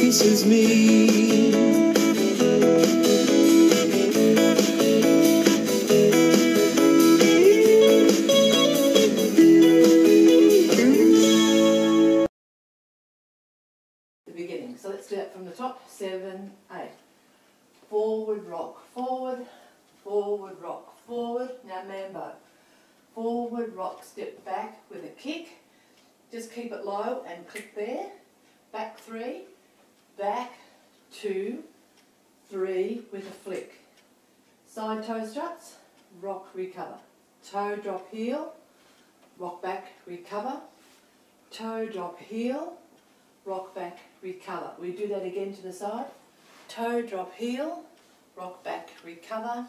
this is me. The beginning. So let's do that from the top. 7, 8. Forward, rock, forward, forward, rock, forward. Now mambo. Forward, rock, step back with a kick. Just keep it low and click there. Back 3, back 2, 3 with a flick. Side toe struts, rock, recover. Toe drop heel, rock back, recover. Toe drop heel, rock back, recover. We do that again to the side. Toe drop heel, rock back, recover.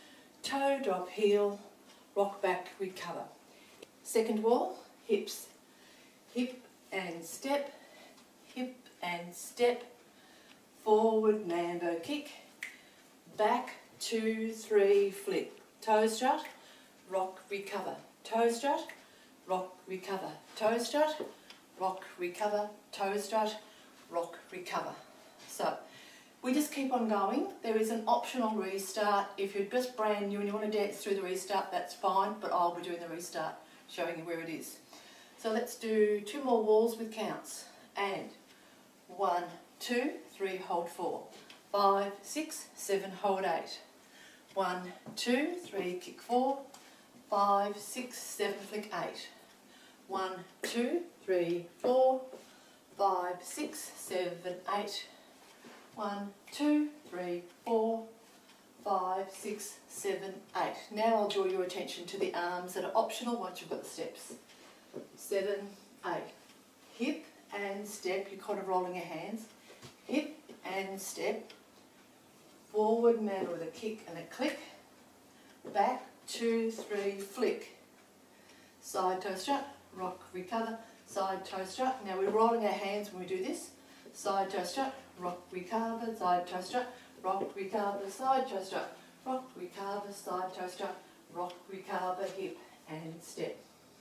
Toe drop heel, rock back, recover. Second wall, hips. Hip and step, hip and step. Forward mambo kick. Back 2, 3 flick. Toe strut, rock, recover. Toe strut, rock, recover. Toe strut, rock, recover. Toe strut, rock, recover. So we just keep on going. There is an optional restart. If you're just brand new and you want to dance through the restart, that's fine, but I'll be doing the restart, showing you where it is. So let's do 2 more walls with counts. And 1, 2, 3, hold 4. 5, 6, 7, hold 8. 1, 2, 3, kick 4. 5, 6, 7, flick 8. 1, 2, 3, 4. 5, 6, 7, 8. 1, 2, 3, 4, 5, 6, 7, 8. Now I'll draw your attention to the arms that are optional once you've got the steps. 7, 8. Hip and step, you're kind of rolling your hands. Hip and step. Forward mambo with a kick and a click. Back 2, 3, flick. Side toe strut, rock, recover. Side toe strut. Now we're rolling our hands when we do this. Side toe strut, rock, recover. Side toe strut, rock, recover. Side toe strut, rock, recover. Side toe strut, rock, recover. Hip and step.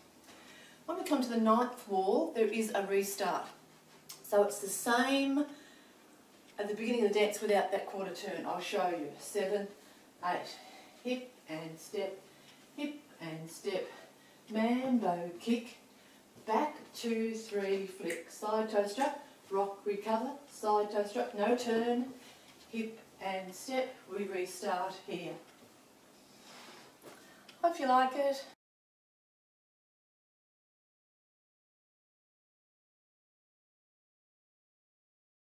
When we come to the 9th wall, there is a restart. So it's the same at the beginning of the dance without that quarter turn. I'll show you. 7, 8. Hip and step, hip and step. Mambo kick. Back 2, 3, flick. Side toe strut, rock, recover. Side toe strut, no turn. Hip and step. We restart here. Hope you like it.